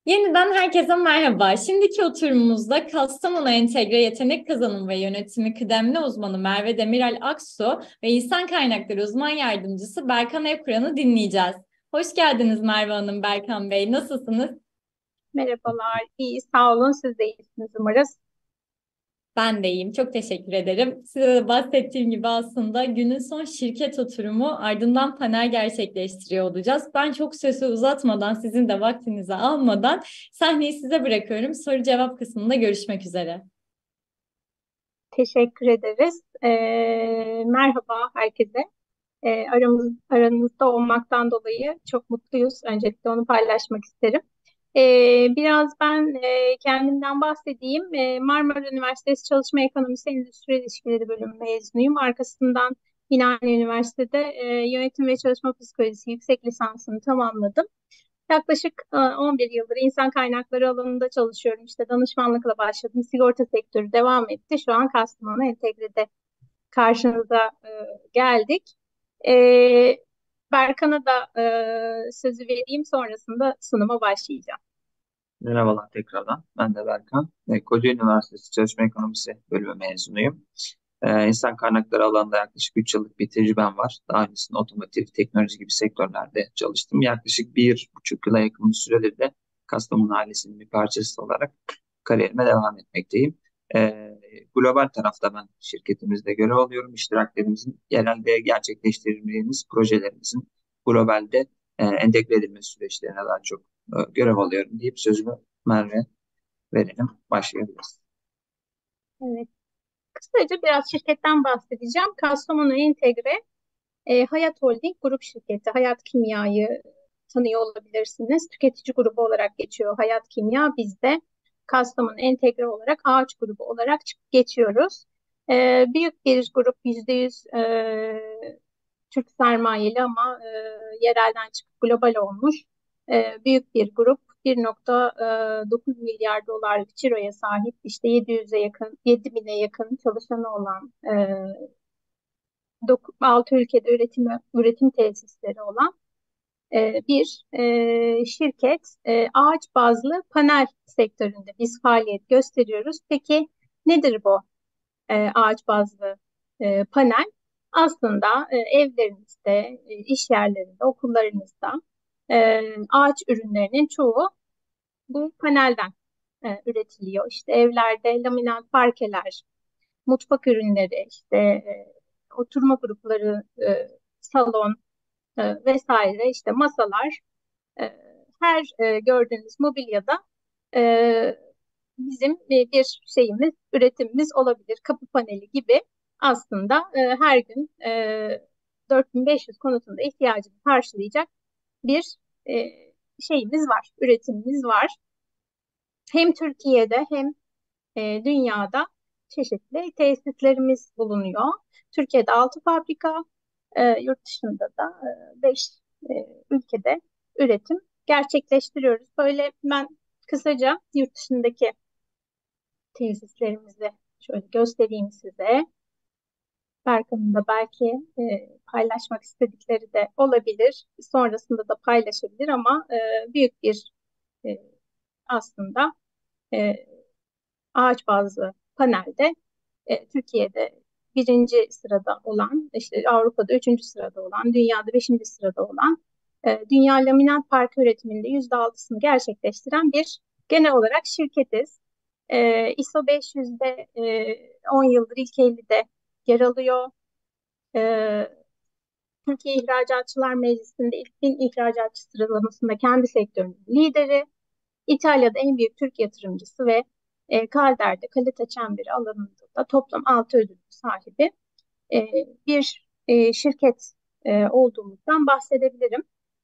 Yeniden herkese merhaba. Şimdiki oturumumuzda Kastamonu Entegre Yetenek Kazanım ve Yönetimi Kıdemli Uzmanı Merve Demiral Aksu ve İnsan Kaynakları Uzman Yardımcısı Berkan Evkuran'ı dinleyeceğiz. Hoş geldiniz Merve Hanım, Berkan Bey. Nasılsınız? Merhabalar, iyi, sağ olun. Siz de iyisiniz umarız. Ben de iyiyim. Çok teşekkür ederim. Size de bahsettiğim gibi aslında günün son şirket oturumu ardından panel gerçekleştiriyor olacağız. Ben çok sözü uzatmadan, sizin de vaktinizi almadan sahneyi size bırakıyorum. Soru cevap kısmında görüşmek üzere. Teşekkür ederiz. Merhaba herkese. Aranızda olmaktan dolayı çok mutluyuz. Öncelikle onu paylaşmak isterim. Biraz ben kendimden bahsedeyim. Marmara Üniversitesi Çalışma Ekonomisi Endüstri İlişkileri Bölümü mezunuyum. Arkasından yine aynı üniversitede Yönetim ve Çalışma Psikolojisi yüksek lisansını tamamladım. Yaklaşık 11 yıldır insan kaynakları alanında çalışıyorum. İşte danışmanlıkla başladım. Sigorta sektörü devam etti. Şu an Kastamonu Entegre'de karşınıza geldik. E, Berkan'a da sözü vereyim. Sonrasında sunuma başlayacağım. Merhabalar tekrardan. Ben de Berkan. Koca Üniversitesi Çalışma Ekonomisi bölümü mezunuyum. İnsan kaynakları alanında yaklaşık 3 yıllık bir tecrübem var. Daha öncesinde otomotiv, teknoloji gibi sektörlerde çalıştım. Yaklaşık 1,5 yıla yakın bir süredir de Kastamonu ailesinin bir parçası olarak kariyerime devam etmekteyim. Global tarafta ben şirketimizde görev alıyorum. İştiraklerimizin genelde gerçekleştirdiğimiz projelerimizin globalde entegre edilme süreçlerine daha çok görev alıyorum deyip sözümü Merve verelim. Başlayabiliriz. Evet. Kısaca biraz şirketten bahsedeceğim. Kastamonu Entegre Hayat Holding grup şirketi. Hayat Kimya'yı tanıyor olabilirsiniz. Tüketici grubu olarak geçiyor Hayat Kimya. Biz de Kastamonu Entegre olarak ağaç grubu olarak çıkıp geçiyoruz. Büyük bir grup, %100 Türk sermayeli ama yerelden çıkıp global olmuş. Büyük bir grup, 1,9 milyar dolarlık ciroya sahip, işte 700'e yakın, 7.000'e yakın çalışanı olan 6 ülkede üretim tesisleri olan bir şirket. Ağaç bazlı panel sektöründe biz faaliyet gösteriyoruz. Peki nedir bu ağaç bazlı panel? Aslında evlerinizde, iş yerlerinde, okullarınızda ağaç ürünlerinin çoğu bu panelden üretiliyor. İşte evlerde laminat parkeler, mutfak ürünleri, işte oturma grupları, salon vesaire, işte masalar, e, her gördüğünüz mobilyada e, bizim bir şeyimiz, üretimimiz olabilir. Kapı paneli gibi aslında her gün 4.500 konutunda ihtiyacını karşılayacak bir e, şeyimiz var, üretimimiz var. Hem Türkiye'de hem dünyada çeşitli tesislerimiz bulunuyor. Türkiye'de 6 fabrika, yurt dışında da 5 ülkede üretim gerçekleştiriyoruz. Böyle ben kısaca yurt dışındaki tesislerimizi şöyle göstereyim size. Berkan'ın da belki paylaşmak istedikleri de olabilir. Sonrasında da paylaşabilir ama büyük bir e, aslında e, ağaç bazlı panelde Türkiye'de birinci sırada olan, işte Avrupa'da üçüncü sırada olan, dünyada beşinci sırada olan, dünya laminat parke üretiminde %6'sını gerçekleştiren bir genel olarak şirketiz. ISO 500'de 10 yıldır ilk 50'de yer alıyor. E, Türkiye İhracatçılar Meclisi'nde ilk 1000 ihracatçı sıralamasında kendi sektörünün lideri. İtalya'da en büyük Türk yatırımcısı ve Calder'de kalite çemberi alanında da toplam 6 ödül sahibi e, bir şirket olduğumuzdan bahsedebilirim.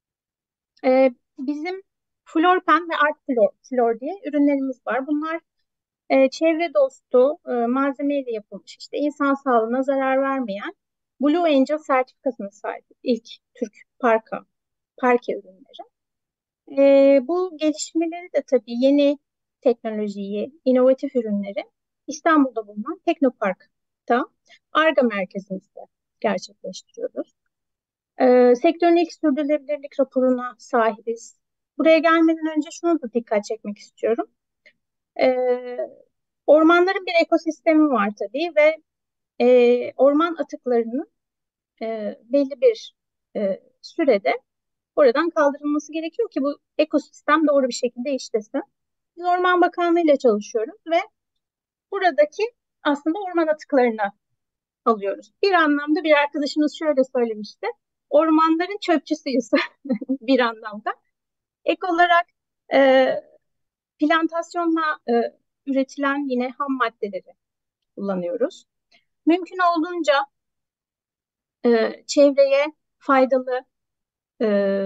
Bizim Florpen ve Art Flor diye ürünlerimiz var. Bunlar çevre dostu malzemeyle yapılmış, işte insan sağlığına zarar vermeyen Blue Angel sertifikasına sahip ilk Türk parke ürünleri. Bu gelişmeleri de tabii yeni teknolojiyi, inovatif ürünleri İstanbul'da bulunan Teknopark'ta Ar-Ge merkezimizde gerçekleştiriyoruz. Sektörün ilk sürdürülebilirlik raporuna sahibiz. Buraya gelmeden önce şunu da dikkat çekmek istiyorum. Ee, Ormanların bir ekosistemi var tabii ve orman atıklarının belli bir sürede oradan kaldırılması gerekiyor ki bu ekosistem doğru bir şekilde işlesin. Biz Orman Bakanlığı ile çalışıyoruz ve buradaki aslında orman atıklarını alıyoruz. Bir anlamda bir arkadaşımız şöyle söylemişti. Ormanların çöpçüsüyüz bir anlamda. Ek olarak e, plantasyonla üretilen yine ham maddeleri kullanıyoruz. Mümkün olduğunca çevreye faydalı e,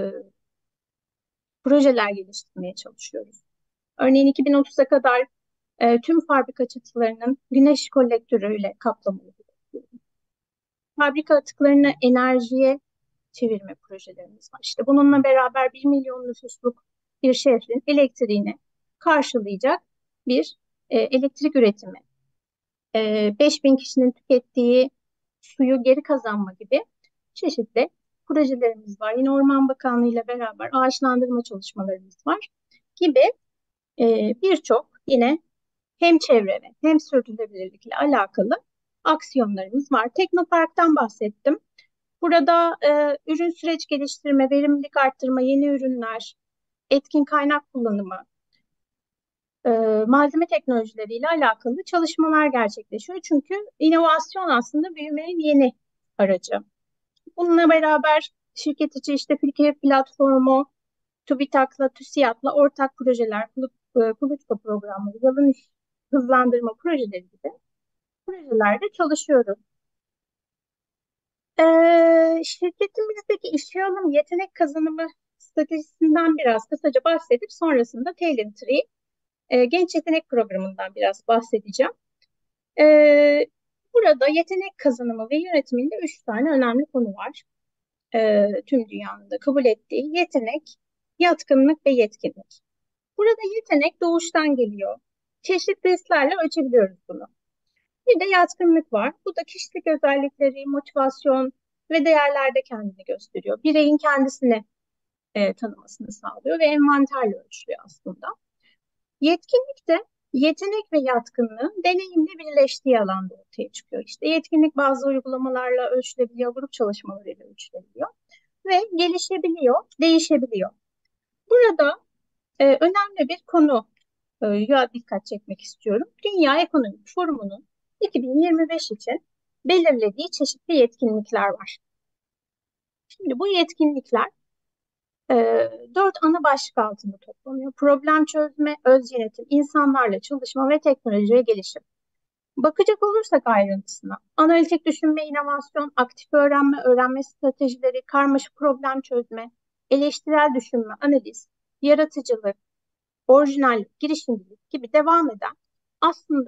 projeler geliştirmeye çalışıyoruz. Örneğin 2030'a kadar tüm fabrika çatılarının güneş kolektörüyle kaplamalı. Fabrika atıklarını enerjiye çevirme projelerimiz var. İşte bununla beraber 1 milyon nüfusluk bir şehrin elektriğini karşılayacak bir elektrik üretimi, 5.000 kişinin tükettiği suyu geri kazanma gibi çeşitli projelerimiz var. Yine Orman Bakanlığı ile beraber ağaçlandırma çalışmalarımız var gibi birçok yine hem çevre ve hem sürdürülebilirlikle alakalı aksiyonlarımız var. Teknopark'tan bahsettim. Burada ürün süreç geliştirme, verimlilik arttırma, yeni ürünler, etkin kaynak kullanımı, malzeme teknolojileriyle alakalı çalışmalar gerçekleşiyor. Çünkü inovasyon aslında büyümenin yeni aracı. Bununla beraber şirket içi işte Türkiye platformu, TÜBİTAK'la, TÜSİAD'la ortak projeler, kuluçka programları, yalın iş hızlandırma projeleri gibi projelerde çalışıyoruz. Şirketimizdeki işe alım yetenek kazanımı stratejisinden biraz kısaca bahsedip sonrasında Talent Tree Genç Yetenek Programı'ndan biraz bahsedeceğim. Burada yetenek kazanımı ve yönetiminde 3 tane önemli konu var. Tüm dünyanın da kabul ettiği yetenek, yatkınlık ve yetkinlik. Burada yetenek doğuştan geliyor. Çeşitli testlerle ölçebiliyoruz bunu. Bir de yatkınlık var. Bu da kişilik özellikleri, motivasyon ve değerlerde kendini gösteriyor. Bireyin kendisini tanımasını sağlıyor ve envanterle ölçülüyor aslında. Yetkinlik de yetenek ve yatkınlığın deneyimle birleştiği alanda ortaya çıkıyor. İşte yetkinlik bazı uygulamalarla ölçülebiliyor, grup çalışmalarıyla ölçülebiliyor ve gelişebiliyor, değişebiliyor. Burada önemli bir konuya dikkat çekmek istiyorum. Dünya Ekonomik Forumu'nun 2025 için belirlediği çeşitli yetkinlikler var. Şimdi bu yetkinlikler 4 ana başlık altında toplanıyor. Problem çözme, öz yönetim, insanlarla çalışma ve teknolojiye gelişim. Bakacak olursak ayrıntısına, analitik düşünme, inovasyon, aktif öğrenme, öğrenme stratejileri, karmaşık problem çözme, eleştirel düşünme, analiz, yaratıcılık, orijinallik, girişimcilik gibi devam eden aslında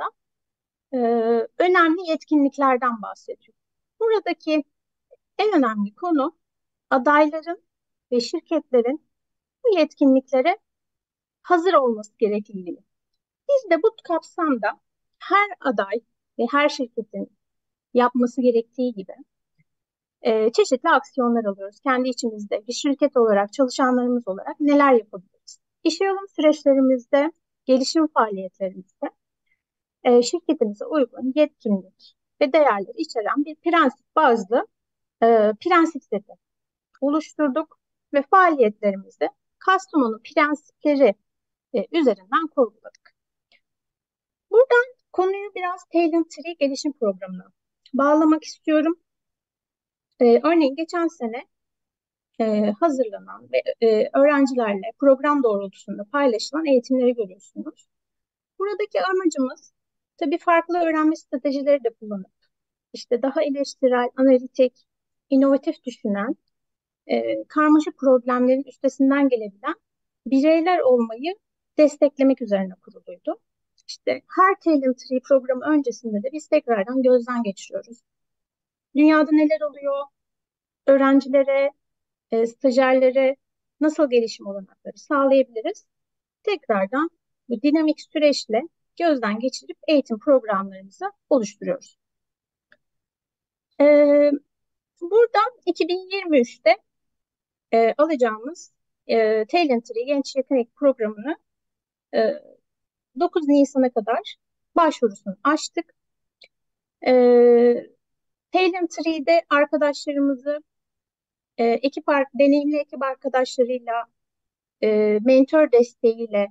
önemli yetkinliklerden bahsediyor. Buradaki en önemli konu adayların ve şirketlerin bu yetkinliklere hazır olması gerekliliği. Biz de bu kapsamda her aday ve her şirketin yapması gerektiği gibi çeşitli aksiyonlar alıyoruz. Kendi içimizde bir şirket olarak, çalışanlarımız olarak neler yapabiliriz? İşe alım süreçlerimizde, gelişim faaliyetlerimizde şirketimize uygun yetkinlik ve değerleri içeren bir prensip bazlı prensip seti oluşturduk ve faaliyetlerimizi Kastamonu prensipleri üzerinden kurguladık. Buradan konuyu biraz Talent Tree gelişim programına bağlamak istiyorum. Örneğin geçen sene hazırlanan ve öğrencilerle program doğrultusunda paylaşılan eğitimleri görüyorsunuz. Buradaki amacımız tabii farklı öğrenme stratejileri de kullanıp işte daha eleştirel, analitik, inovatif düşünen, karmaşık problemlerin üstesinden gelebilen bireyler olmayı desteklemek üzerine kuruluydu. İşte her Talent Tree programı öncesinde de biz tekrardan gözden geçiriyoruz. Dünyada neler oluyor? Öğrencilere, stajyerlere nasıl gelişim olanakları sağlayabiliriz? Tekrardan bu dinamik süreçle gözden geçirip eğitim programlarımızı oluşturuyoruz. Buradan 2023'te alacağımız Talent Tree Genç Yetenek Programı'nı e, 9 Nisan'a kadar başvurusunu açtık. Talent Tree'de arkadaşlarımızı deneyimli ekip arkadaşlarıyla mentor desteğiyle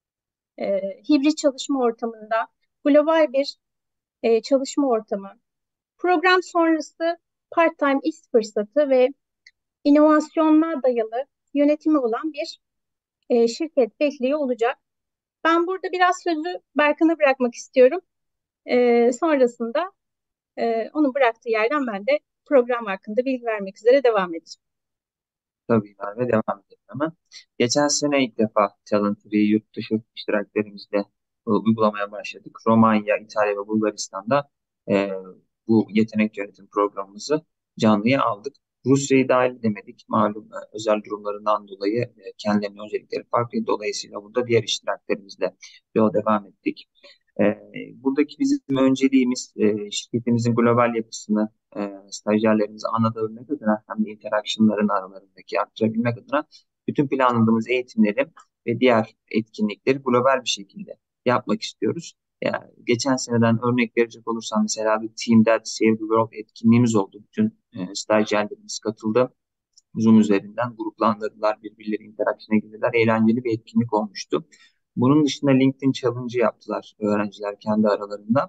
hibrit çalışma ortamında global bir çalışma ortamı, program sonrası part-time iş fırsatı ve inovasyonuna dayalı yönetimi olan bir şirket bekliyor olacak. Ben burada biraz sözü Berkan'a bırakmak istiyorum. Sonrasında onun bıraktığı yerden ben de program hakkında bilgi vermek üzere devam edeceğim. Tabii Merve, devam edelim hemen. Geçen sene ilk defa Talent Tree yurt dışı iştiraklerimizle uygulamaya başladık. Romanya, İtalya ve Bulgaristan'da e, bu yetenek yönetim programımızı canlıya aldık. Rusya'yı dahil edemedik. Malum özel durumlarından dolayı kendilerinin öncelikleri farklı. Dolayısıyla burada diğer iştiraklerimizle yola devam ettik. Buradaki bizim önceliğimiz şirketimizin global yapısını stajyerlerimize anlatabilmek adına hem de interaction'ların aralarındaki arttırabilmek adına bütün planladığımız eğitimleri ve diğer etkinlikleri global bir şekilde yapmak istiyoruz. Yani geçen seneden örnek verecek olursam mesela bir Team That Save the World etkinliğimiz oldu. Bütün stajyerlerimiz katıldı. Zoom üzerinden gruplandırdılar, birbirleri interaksiyona girdiler. Eğlenceli bir etkinlik olmuştu. Bunun dışında LinkedIn Challenge'ı yaptılar öğrenciler kendi aralarında.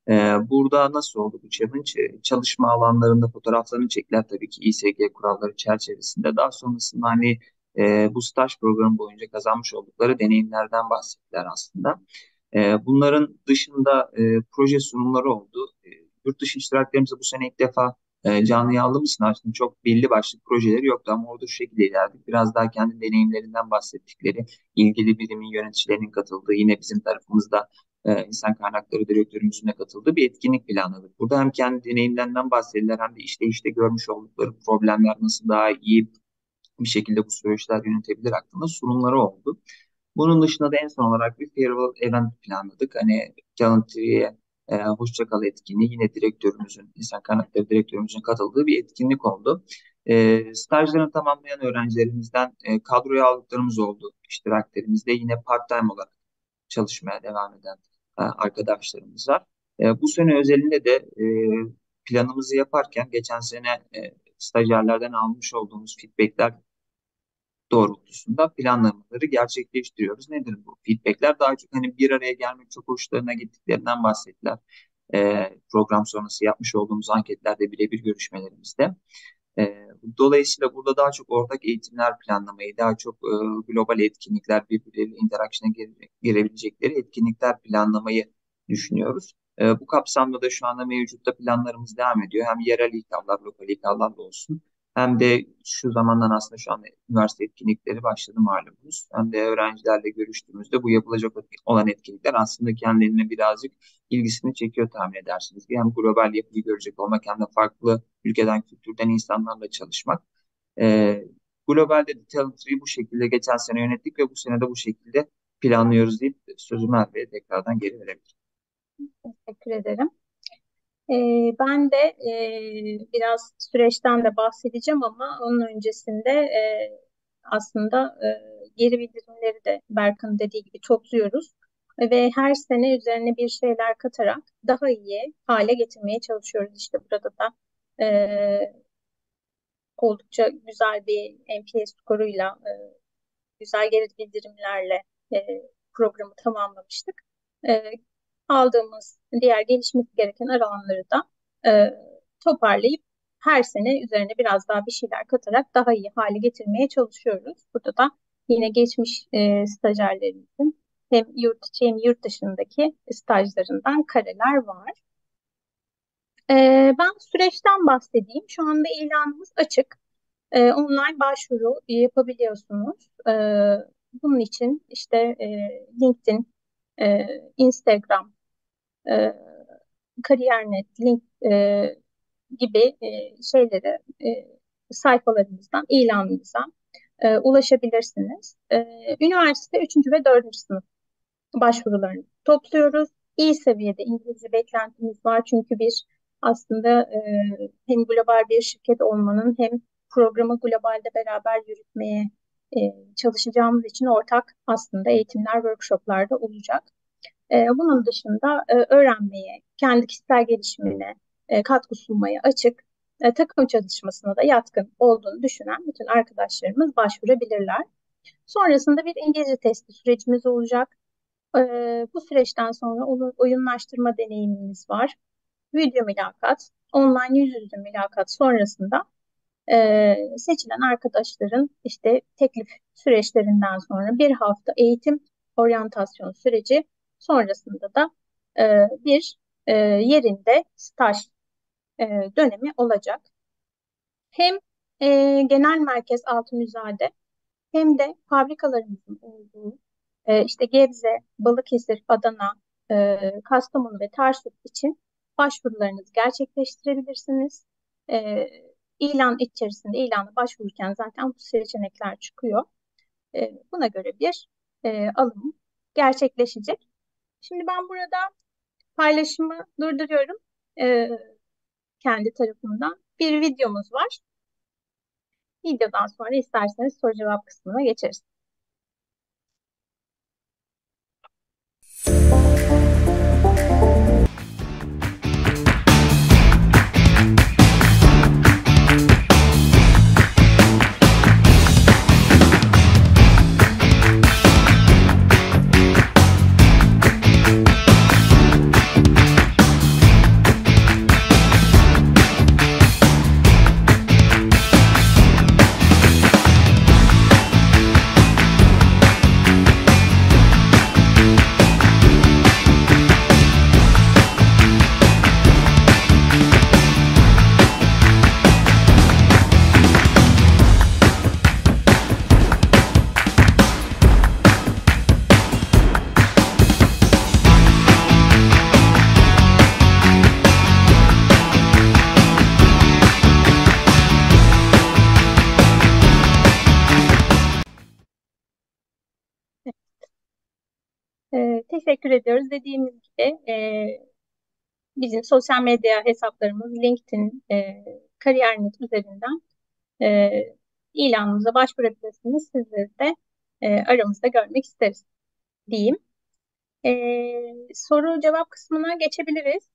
Burada nasıl oldu bu challenge? Çalışma alanlarında fotoğraflarını çektiler tabii ki İSG kuralları çerçevesinde. Daha sonrasında hani bu staj programı boyunca kazanmış oldukları deneyimlerden bahsettiler aslında. Bunların dışında proje sunumları oldu. Yurt dışı iştiraklerimize bu sene ilk defa canlıya aldığımız için aslında çok belli başlı projeleri yoktu ama orada şu şekilde ilerledik. Biraz daha kendi deneyimlerinden bahsettikleri, ilgili birimin yöneticilerinin katıldığı, yine bizim tarafımızda insan kaynakları direktörümüzün de katıldığı bir etkinlik planladık. Burada hem kendi deneyimlerinden bahsettiler hem de işte görmüş oldukları problemler nasıl daha iyi bir şekilde bu süreçler yönetebilir hakkında sunumları oldu. Bunun dışında da en son olarak bir farewell event planladık. Hani Talent hoşça kal etkinliği yine direktörümüzün, insan kaynakları direktörümüzün katıldığı bir etkinlik oldu. Stajlarını tamamlayan öğrencilerimizden kadroya aldıklarımız oldu. İştiraklerimizde yine part-time olarak çalışmaya devam eden arkadaşlarımız var. Bu sene özelinde de planımızı yaparken geçen sene stajyerlerden almış olduğumuz feedbackler doğrultusunda planlamaları gerçekleştiriyoruz. Nedir bu feedbackler? Daha çok hani bir araya gelmek çok hoşlarına gittiklerinden bahsettiler. Program sonrası yapmış olduğumuz anketlerde birebir görüşmelerimizde. Dolayısıyla burada daha çok ortak eğitimler planlamayı, daha çok global etkinlikler, birbirleriyle interaksiyona girebilecekleri etkinlikler planlamayı düşünüyoruz. Bu kapsamda da şu anda mevcutta planlarımız devam ediyor. Hem yerel İK'lar, lokal İK'lar da olsun. Hem de şu zamandan aslında şu anda üniversite etkinlikleri başladı malumunuz. Hem de öğrencilerle görüştüğümüzde bu yapılacak olan etkinlikler aslında kendilerine birazcık ilgisini çekiyor tahmin edersiniz. Hem global yapıyı görecek olmak hem de farklı ülkeden, kültürden insanlarla çalışmak. Globalde de Talent Tree'yi bu şekilde geçen sene yönettik ve bu sene de bu şekilde planlıyoruz deyip sözümü Merve'ye tekrardan geri verebilirim. Teşekkür ederim. Ben de biraz süreçten de bahsedeceğim ama onun öncesinde aslında geri bildirimleri de Berkan'ın dediği gibi topluyoruz ve her sene üzerine bir şeyler katarak daha iyi hale getirmeye çalışıyoruz. İşte burada da oldukça güzel bir NPS skoruyla, güzel geri bildirimlerle programı tamamlamıştık. E, Aldığımız diğer gelişmesi gereken alanları da e, toparlayıp her sene üzerine biraz daha bir şeyler katarak daha iyi hale getirmeye çalışıyoruz. Burada da yine geçmiş stajyerlerimizin hem yurt içi hem yurt dışındaki stajlarından kareler var. Ben süreçten bahsedeyim. Şu anda ilanımız açık. Online başvuru yapabiliyorsunuz. Bunun için işte LinkedIn, Instagram, e, Kariyer.net, Link gibi şeyleri sayfalarımızdan, ilanımıza ulaşabilirsiniz. Üniversite 3. ve 4. sınıf başvurularını topluyoruz. İyi seviyede İngilizce beklentimiz var çünkü bir aslında hem global bir şirket olmanın hem programı globalde beraber yürütmeye çalışacağımız için ortak aslında eğitimler, workshoplar da olacak. Bunun dışında öğrenmeye, kendi kişisel gelişimine katkı sunmaya açık, takım çalışmasına da yatkın olduğunu düşünen bütün arkadaşlarımız başvurabilirler. Sonrasında bir İngilizce testi sürecimiz olacak. Bu süreçten sonra oyunlaştırma deneyimimiz var. Video mülakat, online yüz yüze mülakat sonrasında seçilen arkadaşların işte teklif süreçlerinden sonra bir hafta eğitim oryantasyon süreci sonrasında da bir yerinde staj dönemi olacak. Hem genel merkez Altunizade hem de fabrikalarımızın olduğu işte Gebze, Balıkesir, Adana, Kastamonu ve Tarsus için başvurularınızı gerçekleştirebilirsiniz. E, ilan içerisinde ilana başvururken zaten bu seçenekler çıkıyor. Buna göre bir alım gerçekleşecek. Şimdi ben burada paylaşımı durduruyorum kendi tarafımdan. Bir videomuz var. Videodan sonra isterseniz soru cevap kısmına geçeriz. Teşekkür ediyoruz. Dediğimiz gibi bizim sosyal medya hesaplarımız LinkedIn, Kariyer.net üzerinden e, ilanımıza başvurabilirsiniz. Sizleri de aramızda görmek isteriz diyeyim. Soru cevap kısmına geçebiliriz.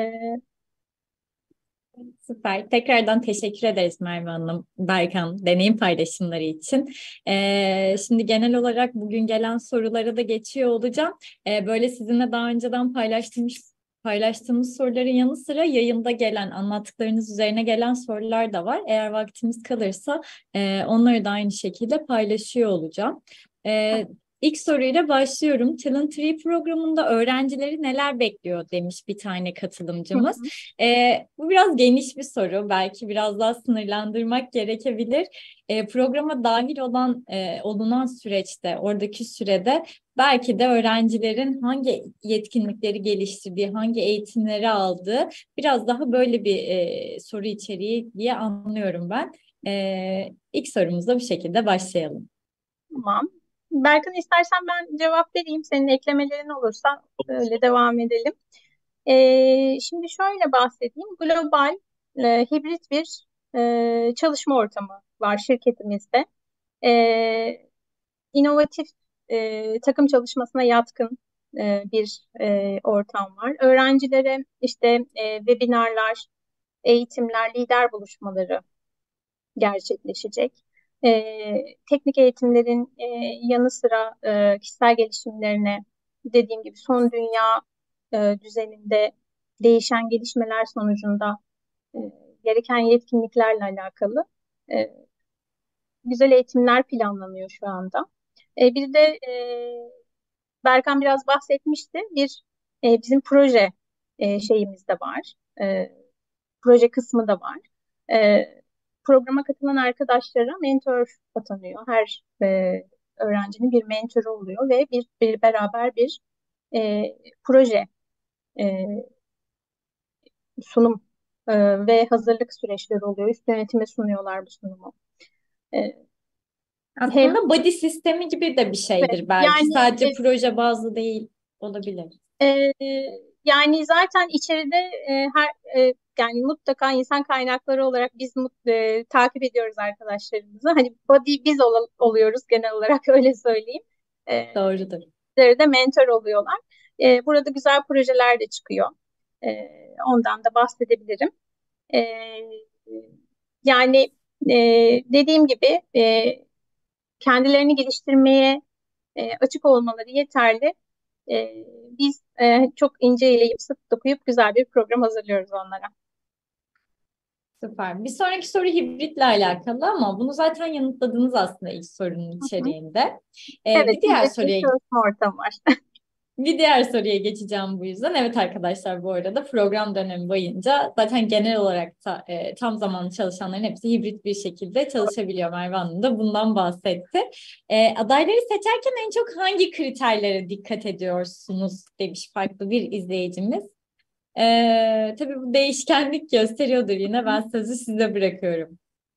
Süper. Tekrardan teşekkür ederiz Merve Hanım, Berkan, deneyim paylaşımları için. Şimdi genel olarak bugün gelen sorulara da geçiyor olacağım. Böyle sizinle daha önceden paylaştığımız soruların yanı sıra yayında gelen, anlattıklarınız üzerine gelen sorular da var. Eğer vaktimiz kalırsa onları da aynı şekilde paylaşıyor olacağım. İlk soruyla başlıyorum. Talent Tree programında öğrencileri neler bekliyor demiş bir tane katılımcımız. Bu biraz geniş bir soru. Belki biraz daha sınırlandırmak gerekebilir. Programa dahil olunan süreçte, oradaki sürede belki de öğrencilerin hangi yetkinlikleri geliştirdiği, hangi eğitimleri aldığı biraz daha böyle bir soru içeriği diye anlıyorum ben. İlk sorumuzda bu şekilde başlayalım. Tamam. Berkan istersen ben cevap vereyim. Senin eklemelerin olursa öyle devam edelim. Şimdi şöyle bahsedeyim. Global, hibrit bir çalışma ortamı var şirketimizde. İnovatif takım çalışmasına yatkın bir ortam var. Öğrencilere işte webinarlar, eğitimler, lider buluşmaları gerçekleşecek. Teknik eğitimlerin yanı sıra kişisel gelişimlerine dediğim gibi son dünya düzeninde değişen gelişmeler sonucunda e, gereken yetkinliklerle alakalı güzel eğitimler planlanıyor şu anda. Bir de Berkan biraz bahsetmişti. Bizim proje şeyimiz de var. Proje kısmı da var. E, Programa katılan arkadaşlara mentor atanıyor. Her öğrencinin bir mentoru oluyor ve beraber bir proje e, sunum ve hazırlık süreçleri oluyor. Üst yönetime sunuyorlar bu sunumu. E, Hem Aslında body sistemi gibi de bir şeydir belki. yani Sadece proje bazlı değil olabilir. yani zaten içeride her yani mutlaka insan kaynakları olarak biz takip ediyoruz arkadaşlarımızı. Hani body biz oluyoruz genel olarak öyle söyleyeyim. E, Doğrudur. Bizlere de mentor oluyorlar. Burada güzel projeler de çıkıyor. Ondan da bahsedebilirim. E, Yani dediğim gibi kendilerini geliştirmeye açık olmaları yeterli. Biz çok ince eleyip sık dokuyup güzel bir program hazırlıyoruz onlara. Süper. Bir sonraki soru hibritle alakalı ama bunu zaten yanıtladınız aslında ilk sorunun Hı hı. içeriğinde. Evet, Bir diğer hibrit bir soruya çalışma ortamı var. Bir diğer soruya geçeceğim bu yüzden. Evet arkadaşlar, bu arada program dönemi boyunca zaten genel olarak da tam zamanlı çalışanların hepsi hibrit bir şekilde çalışabiliyor. Merve Hanım da bundan bahsetti. Adayları seçerken en çok hangi kriterlere dikkat ediyorsunuz demiş farklı bir izleyicimiz. Tabii bu değişkenlik gösteriyordur yine. Ben sözü size bırakıyorum.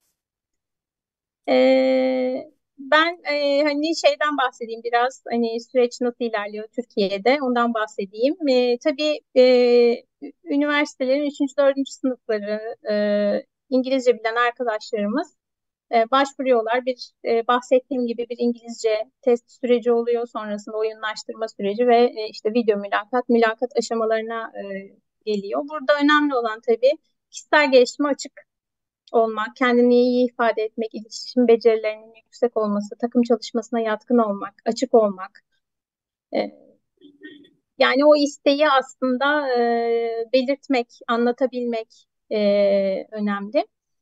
Ben hani şeyden bahsedeyim biraz, hani süreç nasıl ilerliyor Türkiye'de, ondan bahsedeyim. Tabii üniversitelerin 3. 4. sınıfları İngilizce bilen arkadaşlarımız başvuruyorlar. Bahsettiğim gibi bir İngilizce test süreci oluyor. Sonrasında oyunlaştırma süreci ve işte video mülakat aşamalarına geliyor. Burada önemli olan tabii kişisel gelişime açık olmak, kendini iyi ifade etmek, iletişim becerilerinin yüksek olması, takım çalışmasına yatkın olmak, açık olmak. E, Yani o isteği aslında belirtmek, anlatabilmek önemli.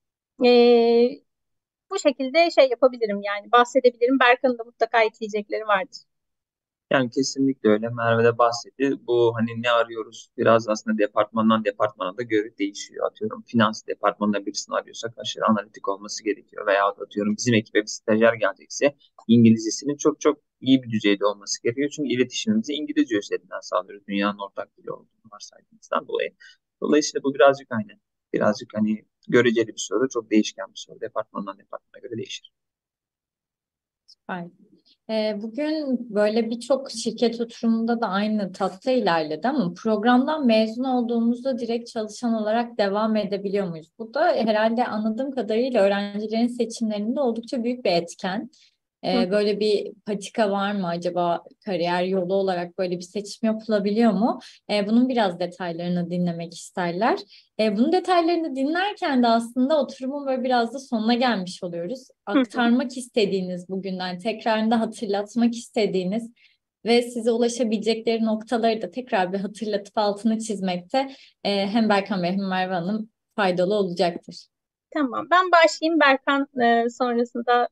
E, Bu şekilde şey yapabilirim, yani bahsedebilirim. Berkan'ın da mutlaka ekleyecekleri vardır. Yani kesinlikle öyle. Merve de bahsetti. Bu hani ne arıyoruz? Biraz aslında departmandan departmana da göre değişiyor. Atıyorum finans departmanında birisini arıyorsak aşırı analitik olması gerekiyor. Veya atıyorum bizim ekibe bir stajyer gelecekse İngilizcesinin çok çok iyi bir düzeyde olması gerekiyor. Çünkü iletişimimizi İngilizce üzerinden sağlıyoruz. Dünyanın ortak dili olduğunu varsaydığımızdan dolayı. Dolayısıyla bu birazcık aynı. Birazcık hani göreceli bir soru. Çok değişken bir soru. Departmandan departmana göre değişir. Süper. Bugün böyle birçok şirket oturumunda da aynı tatta ilerledi ama programdan mezun olduğumuzda direkt çalışan olarak devam edebiliyor muyuz? Bu da herhalde anladığım kadarıyla öğrencilerin seçimlerinde oldukça büyük bir etken. Hı. Böyle bir patika var mı acaba, kariyer yolu olarak böyle bir seçim yapılabiliyor mu? Bunun biraz detaylarını dinlemek isterler. Bunun detaylarını dinlerken de aslında oturumun böyle biraz da sonuna gelmiş oluyoruz. Hı hı. Aktarmak istediğiniz, bugünden tekrarında hatırlatmak istediğiniz ve size ulaşabilecekleri noktaları da tekrar bir hatırlatıp altını çizmekte hem Berkan Bey hem Merve Hanım faydalı olacaktır. Tamam, ben başlayayım. Berkan sonrasında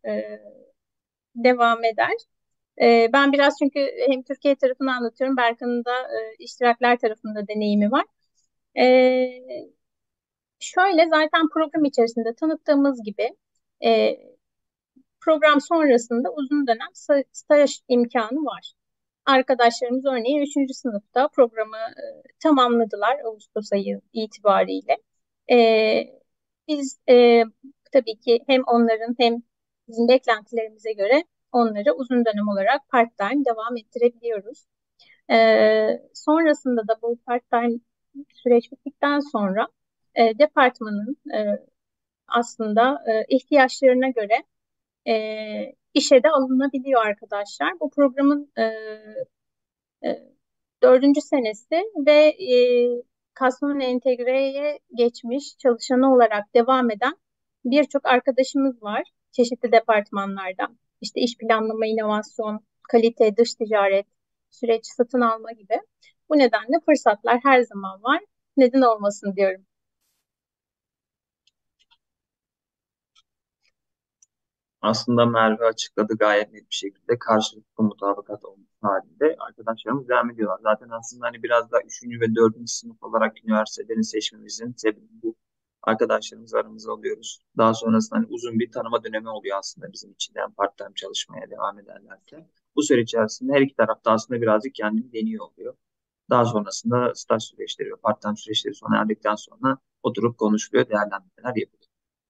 devam eder. Ben biraz, çünkü hem Türkiye tarafını anlatıyorum, Berkan'ın da iştirakler tarafında deneyimi var. E, Şöyle, zaten program içerisinde tanıttığımız gibi e, program sonrasında uzun dönem staj imkanı var. Arkadaşlarımız örneğin 3. sınıfta programı tamamladılar Ağustos ayı itibariyle. Biz tabii ki hem onların hem bizim beklentilerimize göre onları uzun dönem olarak part-time devam ettirebiliyoruz. Sonrasında da bu part-time süreç bittikten sonra departmanın aslında ihtiyaçlarına göre işe de alınabiliyor arkadaşlar. Bu programın e, 4. senesi ve Kasmone Entegre'ye geçmiş çalışanı olarak devam eden birçok arkadaşımız var çeşitli departmanlardan. İşte iş planlama, inovasyon, kalite, dış ticaret, süreç satın alma gibi. Bu nedenle fırsatlar her zaman var. Neden olmasın diyorum. Aslında Merve açıkladı gayet net bir şekilde karşılıklı mutabakat olması halinde arkadaşlarımız devam ediyorlar. Zaten aslında hani biraz daha 3. ve 4. sınıf olarak üniversitelerin seçmemizin sebebi bu. Arkadaşlarımız aramızda alıyoruz. Daha sonrasında hani uzun bir tanıma dönemi oluyor aslında bizim için de. Yani part-time çalışmaya devam ederlerse. Bu süreç içerisinde her iki taraf da aslında birazcık kendini deniyor oluyor. Daha sonrasında staj süreçleri ve part-time süreçleri sona erdikten sonra oturup konuşuluyor, değerlendirmeler yapılıyor.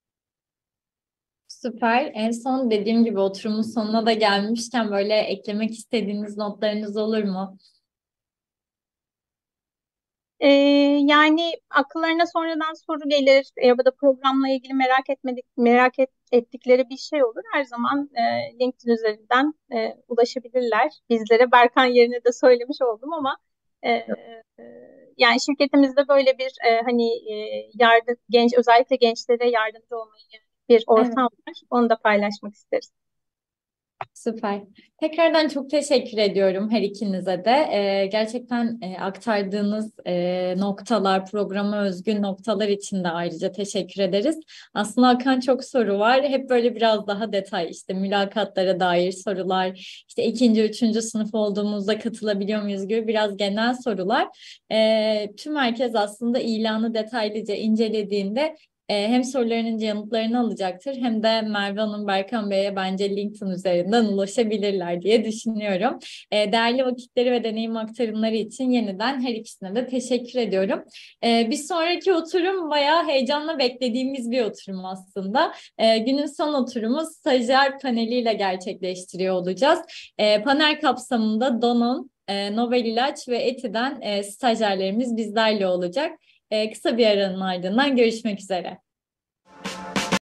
Süper. En son dediğim gibi oturumun sonuna da gelmişken böyle eklemek istediğiniz notlarınız olur mu? Yani akıllarına sonradan soru gelir ya da programla ilgili ettikleri bir şey olur. Her zaman LinkedIn üzerinden ulaşabilirler bizlere. Berkan yerine de söylemiş oldum ama e, yani şirketimizde böyle bir özellikle gençlere yardımcı olmayı bir Evet. ortam var. Onu da paylaşmak isteriz. Süper. Tekrardan çok teşekkür ediyorum her ikinize de. Gerçekten aktardığınız noktalar, programa özgün noktalar için de ayrıca teşekkür ederiz. Aslında Hakan çok soru var. Hep böyle biraz daha detay, işte mülakatlara dair sorular, işte ikinci, üçüncü sınıf olduğumuzda katılabiliyor muyuz gibi biraz genel sorular. Tüm herkes aslında ilanı detaylıca incelediğinde hem sorularının yanıtlarını alacaktır hem de Merve Hanım, Berkan Bey'e bence LinkedIn üzerinden ulaşabilirler diye düşünüyorum. Değerli vakitleri ve deneyim aktarımları için yeniden her ikisine de teşekkür ediyorum. Bir sonraki oturum bayağı heyecanla beklediğimiz bir oturum aslında. Günün son oturumu stajyer paneliyle gerçekleştiriyor olacağız. Panel kapsamında Donon, Nobel İlaç ve Eti'den stajyerlerimiz bizlerle olacak. Kısa bir aranın ardından görüşmek üzere.